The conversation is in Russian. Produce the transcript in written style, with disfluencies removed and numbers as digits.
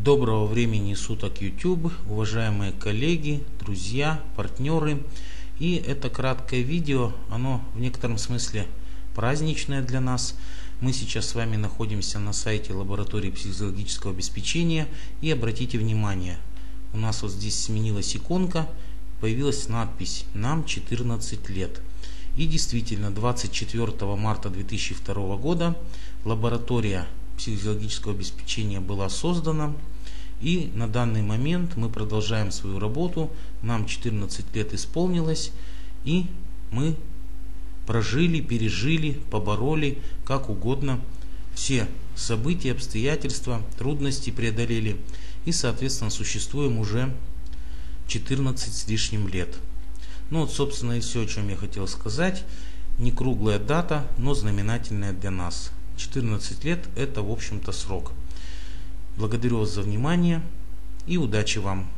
Доброго времени суток, YouTube, уважаемые коллеги, друзья, партнеры. И это краткое видео, оно в некотором смысле праздничное для нас. Мы сейчас с вами находимся на сайте лаборатории психологического обеспечения. И обратите внимание, у нас вот здесь сменилась иконка, появилась надпись «Нам 14 лет». И действительно, 24 марта 2002 года лаборатория психологического обеспечения была создана. И на данный момент мы продолжаем свою работу. Нам 14 лет исполнилось. И мы прожили, пережили, побороли, как угодно, все события, обстоятельства, трудности преодолели. И, соответственно, существуем уже 14 с лишним лет. Ну вот, собственно, и все, о чем я хотел сказать. Не круглая дата, но знаменательная для нас. 14 лет – это, в общем-то, срок. Благодарю вас за внимание и удачи вам!